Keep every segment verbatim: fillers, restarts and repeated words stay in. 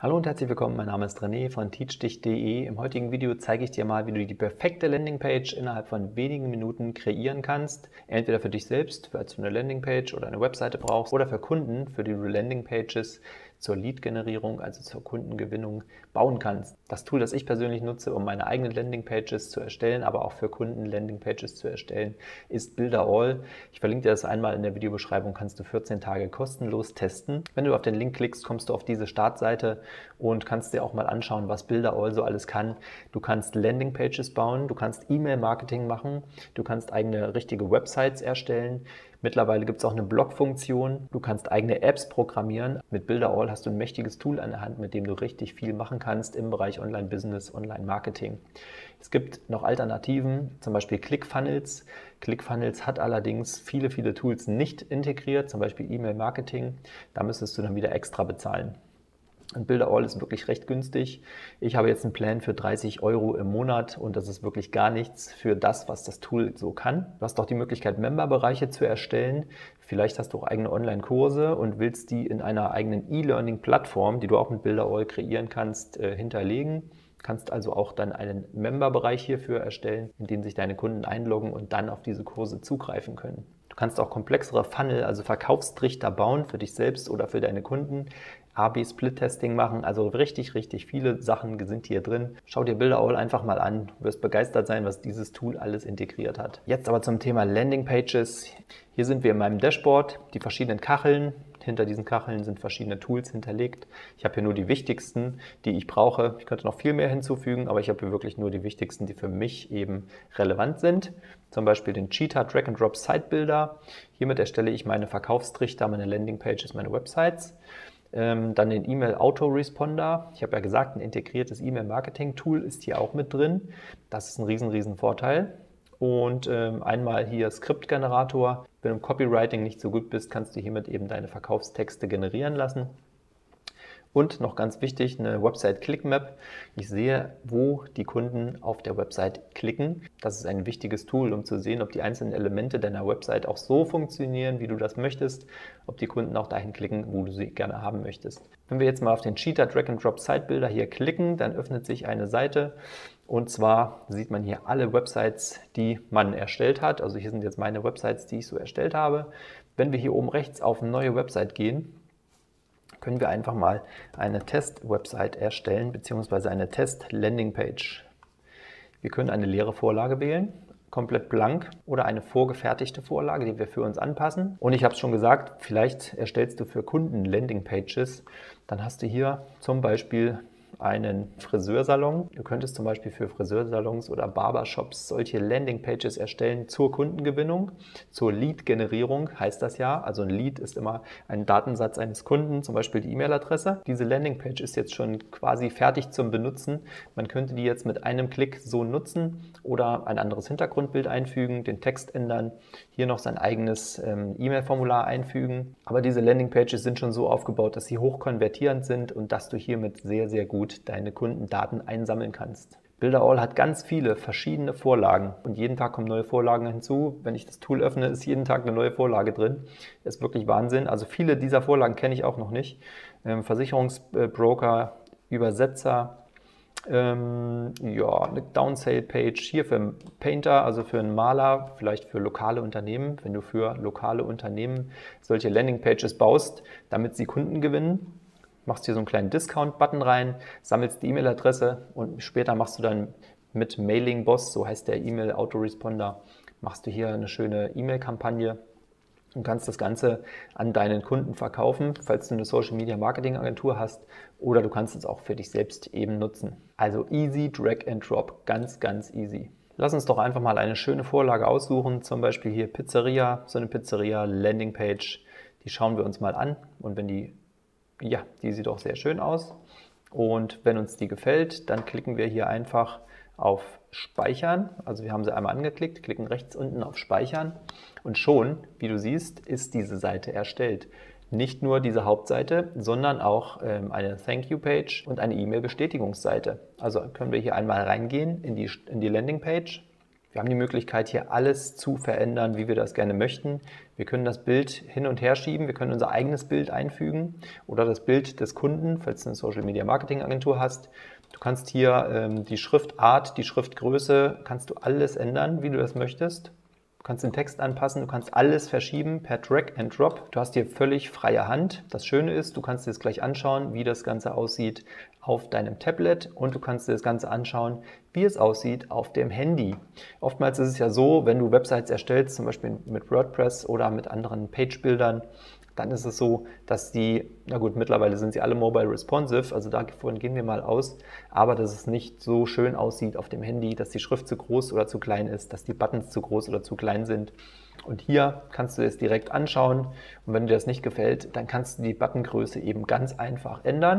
Hallo und herzlich willkommen, mein Name ist René von teachdich punkt de. Im heutigen Video zeige ich dir mal, wie du die perfekte Landingpage innerhalb von wenigen Minuten kreieren kannst. Entweder für dich selbst, falls du eine Landingpage oder eine Webseite brauchst, oder für Kunden, für die du Landingpages zur Lead-Generierung, also zur Kundengewinnung, bauen kannst. Das Tool, das ich persönlich nutze, um meine eigenen Landingpages zu erstellen, aber auch für Kunden Landingpages zu erstellen, ist Builderall. Ich verlinke dir das einmal in der Videobeschreibung, kannst du vierzehn Tage kostenlos testen. Wenn du auf den Link klickst, kommst du auf diese Startseite und kannst dir auch mal anschauen, was Builderall so alles kann. Du kannst Landingpages bauen, du kannst E-Mail-Marketing machen, du kannst eigene richtige Websites erstellen. Mittlerweile gibt es auch eine Blog-Funktion. Du kannst eigene Apps programmieren. Mit Builderall hast du ein mächtiges Tool an der Hand, mit dem du richtig viel machen kannst im Bereich Online-Business, Online-Marketing. Es gibt noch Alternativen, zum Beispiel ClickFunnels. ClickFunnels hat allerdings viele, viele Tools nicht integriert, zum Beispiel E-Mail-Marketing. Da müsstest du dann wieder extra bezahlen. Und Builderall ist wirklich recht günstig. Ich habe jetzt einen Plan für dreißig Euro im Monat und das ist wirklich gar nichts für das, was das Tool so kann. Du hast auch die Möglichkeit, Memberbereiche zu erstellen. Vielleicht hast du auch eigene Online-Kurse und willst die in einer eigenen E-Learning-Plattform, die du auch mit Builderall kreieren kannst, äh, hinterlegen. Du kannst also auch dann einen Memberbereich hierfür erstellen, in den sich deine Kunden einloggen und dann auf diese Kurse zugreifen können. Du kannst auch komplexere Funnel, also Verkaufstrichter bauen für dich selbst oder für deine Kunden. A B Split Testing machen, also richtig, richtig viele Sachen sind hier drin. Schau dir Builderall einfach mal an, du wirst begeistert sein, was dieses Tool alles integriert hat. Jetzt aber zum Thema Landingpages. Hier sind wir in meinem Dashboard, die verschiedenen Kacheln. Hinter diesen Kacheln sind verschiedene Tools hinterlegt. Ich habe hier nur die wichtigsten, die ich brauche. Ich könnte noch viel mehr hinzufügen, aber ich habe hier wirklich nur die wichtigsten, die für mich eben relevant sind. Zum Beispiel den Cheetah Drag and Drop Site Builder. Hiermit erstelle ich meine Verkaufstrichter, meine Landingpages, meine Websites. Ähm, dann den E-Mail Autoresponder. Ich habe ja gesagt, ein integriertes E-Mail-Marketing-Tool ist hier auch mit drin. Das ist ein riesen, riesen Vorteil. Und ähm, einmal hier Skriptgenerator. Wenn du im Copywriting nicht so gut bist, kannst du hiermit eben deine Verkaufstexte generieren lassen. Und noch ganz wichtig, eine Website-Click-Map. Ich sehe, wo die Kunden auf der Website klicken. Das ist ein wichtiges Tool, um zu sehen, ob die einzelnen Elemente deiner Website auch so funktionieren, wie du das möchtest, ob die Kunden auch dahin klicken, wo du sie gerne haben möchtest. Wenn wir jetzt mal auf den Cheetah Drag and Drop Site Builder hier klicken, dann öffnet sich eine Seite. Und zwar sieht man hier alle Websites, die man erstellt hat. Also hier sind jetzt meine Websites, die ich so erstellt habe. Wenn wir hier oben rechts auf eine neue Website gehen, können wir einfach mal eine Test-Website erstellen, beziehungsweise eine Test-Landing-Page. Wir können eine leere Vorlage wählen, komplett blank, oder eine vorgefertigte Vorlage, die wir für uns anpassen. Und ich habe es schon gesagt, vielleicht erstellst du für Kunden Landing-Pages. Dann hast du hier zum Beispiel einen Friseursalon. Du könntest zum Beispiel für Friseursalons oder Barbershops solche Landingpages erstellen zur Kundengewinnung, zur Lead-Generierung heißt das ja. Also ein Lead ist immer ein Datensatz eines Kunden, zum Beispiel die E-Mail-Adresse. Diese Landingpage ist jetzt schon quasi fertig zum Benutzen. Man könnte die jetzt mit einem Klick so nutzen oder ein anderes Hintergrundbild einfügen, den Text ändern, hier noch sein eigenes ähm, E-Mail-Formular einfügen. Aber diese Landingpages sind schon so aufgebaut, dass sie hochkonvertierend sind und dass du hiermit sehr, sehr gut deine Kundendaten einsammeln kannst. Builderall hat ganz viele verschiedene Vorlagen und jeden Tag kommen neue Vorlagen hinzu. Wenn ich das Tool öffne, ist jeden Tag eine neue Vorlage drin. Das ist wirklich Wahnsinn. Also viele dieser Vorlagen kenne ich auch noch nicht. Ähm, Versicherungsbroker, Übersetzer, ähm, ja, eine Downsale-Page hier für einen Painter, also für einen Maler, vielleicht für lokale Unternehmen. Wenn du für lokale Unternehmen solche Landingpages baust, damit sie Kunden gewinnen, machst hier so einen kleinen Discount-Button rein, sammelst die E-Mail-Adresse und später machst du dann mit Mailing Boss, so heißt der E-Mail-Autoresponder, machst du hier eine schöne E-Mail-Kampagne und kannst das Ganze an deinen Kunden verkaufen, falls du eine Social-Media-Marketing-Agentur hast, oder du kannst es auch für dich selbst eben nutzen. Also easy, Drag and Drop, ganz, ganz easy. Lass uns doch einfach mal eine schöne Vorlage aussuchen, zum Beispiel hier Pizzeria, so eine Pizzeria-Landing-Page, die schauen wir uns mal an und wenn die Ja, die sieht auch sehr schön aus und wenn uns die gefällt, dann klicken wir hier einfach auf Speichern. Also wir haben sie einmal angeklickt, klicken rechts unten auf Speichern und schon, wie du siehst, ist diese Seite erstellt. Nicht nur diese Hauptseite, sondern auch ähm, eine Thank-You-Page und eine E-Mail-Bestätigungsseite. Also können wir hier einmal reingehen in die, in die Landingpage. Wir haben die Möglichkeit, hier alles zu verändern, wie wir das gerne möchten. Wir können das Bild hin und her schieben, wir können unser eigenes Bild einfügen oder das Bild des Kunden, falls du eine Social Media Marketing Agentur hast. Du kannst hier ähm, die Schriftart, die Schriftgröße, kannst du alles ändern, wie du das möchtest. Du kannst den Text anpassen, du kannst alles verschieben per Drag and Drop. Du hast hier völlig freie Hand. Das Schöne ist, du kannst dir das gleich anschauen, wie das Ganze aussieht auf deinem Tablet und du kannst dir das Ganze anschauen, wie es aussieht auf dem Handy. Oftmals ist es ja so, wenn du Websites erstellst, zum Beispiel mit WordPress oder mit anderen Page-Bildern, dann ist es so, dass die, na gut, mittlerweile sind sie alle mobile responsive, also davon gehen wir mal aus, aber dass es nicht so schön aussieht auf dem Handy, dass die Schrift zu groß oder zu klein ist, dass die Buttons zu groß oder zu klein sind. Und hier kannst du es direkt anschauen und wenn dir das nicht gefällt, dann kannst du die Buttongröße eben ganz einfach ändern.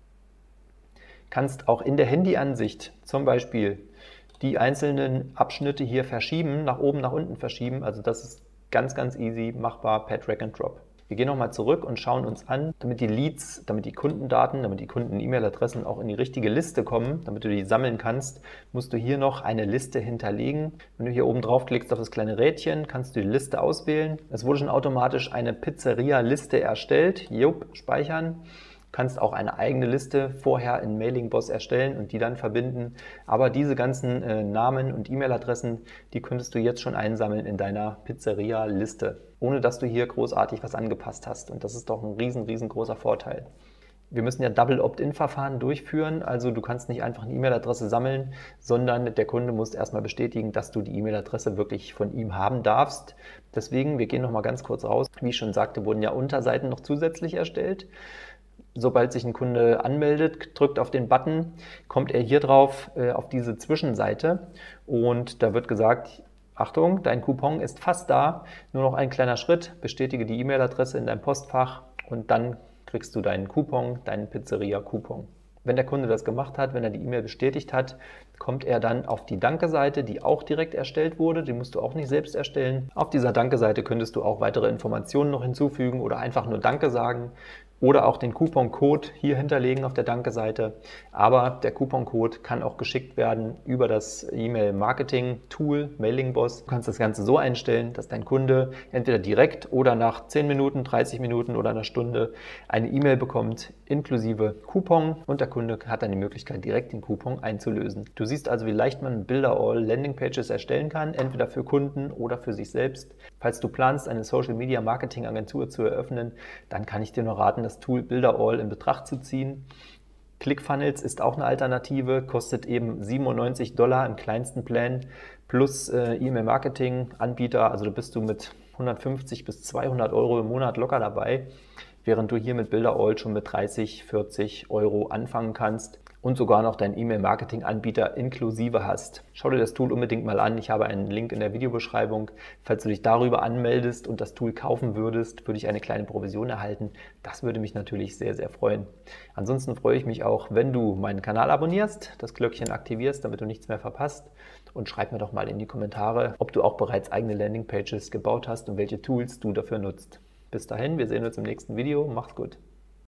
Kannst auch in der Handyansicht zum Beispiel die einzelnen Abschnitte hier verschieben, nach oben, nach unten verschieben, also das ist ganz, ganz easy machbar per Drag and Drop. Wir gehen nochmal zurück und schauen uns an, damit die Leads, damit die Kundendaten, damit die Kunden-E-Mail-Adressen auch in die richtige Liste kommen, damit du die sammeln kannst, musst du hier noch eine Liste hinterlegen. Wenn du hier oben drauf klickst auf das kleine Rädchen, kannst du die Liste auswählen. Es wurde schon automatisch eine Pizzeria-Liste erstellt. Jupp, speichern. Du kannst auch eine eigene Liste vorher in Mailing-Boss erstellen und die dann verbinden. Aber diese ganzen äh, Namen und E-Mail-Adressen, die könntest du jetzt schon einsammeln in deiner Pizzeria-Liste, ohne dass du hier großartig was angepasst hast. Und das ist doch ein riesen, riesengroßer Vorteil. Wir müssen ja Double Opt-in-Verfahren durchführen, also du kannst nicht einfach eine E-Mail-Adresse sammeln, sondern der Kunde muss erstmal bestätigen, dass du die E-Mail-Adresse wirklich von ihm haben darfst. Deswegen, wir gehen nochmal ganz kurz raus. Wie ich schon sagte, wurden ja Unterseiten noch zusätzlich erstellt. Sobald sich ein Kunde anmeldet, drückt auf den Button, kommt er hier drauf äh, auf diese Zwischenseite und da wird gesagt, Achtung, dein Coupon ist fast da, nur noch ein kleiner Schritt, bestätige die E-Mail-Adresse in deinem Postfach und dann kriegst du deinen Coupon, deinen Pizzeria-Coupon. Wenn der Kunde das gemacht hat, wenn er die E-Mail bestätigt hat, kommt er dann auf die Danke-Seite, die auch direkt erstellt wurde. Die musst du auch nicht selbst erstellen. Auf dieser Danke-Seite könntest du auch weitere Informationen noch hinzufügen oder einfach nur Danke sagen oder auch den Coupon-Code hier hinterlegen auf der Danke-Seite. Aber der Coupon-Code kann auch geschickt werden über das E-Mail-Marketing-Tool Mailing-Boss. Du kannst das Ganze so einstellen, dass dein Kunde entweder direkt oder nach zehn Minuten, dreißig Minuten oder einer Stunde eine E-Mail bekommt, inklusive Coupon und der Kunde hat dann die Möglichkeit, direkt den Coupon einzulösen. Du siehst also, wie leicht man Builderall Landingpages erstellen kann, entweder für Kunden oder für sich selbst. Falls du planst, eine Social-Media-Marketing-Agentur zu eröffnen, dann kann ich dir nur raten, das Tool Builderall in Betracht zu ziehen. ClickFunnels ist auch eine Alternative, kostet eben siebenundneunzig Dollar im kleinsten Plan plus äh, E-Mail-Marketing-Anbieter, also da bist du mit hundertfünfzig bis zweihundert Euro im Monat locker dabei, während du hier mit Builderall schon mit dreißig, vierzig Euro anfangen kannst und sogar noch deinen E-Mail-Marketing-Anbieter inklusive hast. Schau dir das Tool unbedingt mal an. Ich habe einen Link in der Videobeschreibung. Falls du dich darüber anmeldest und das Tool kaufen würdest, würde ich eine kleine Provision erhalten. Das würde mich natürlich sehr, sehr freuen. Ansonsten freue ich mich auch, wenn du meinen Kanal abonnierst, das Glöckchen aktivierst, damit du nichts mehr verpasst und schreib mir doch mal in die Kommentare, ob du auch bereits eigene Landingpages gebaut hast und welche Tools du dafür nutzt. Bis dahin, wir sehen uns im nächsten Video. Macht's gut.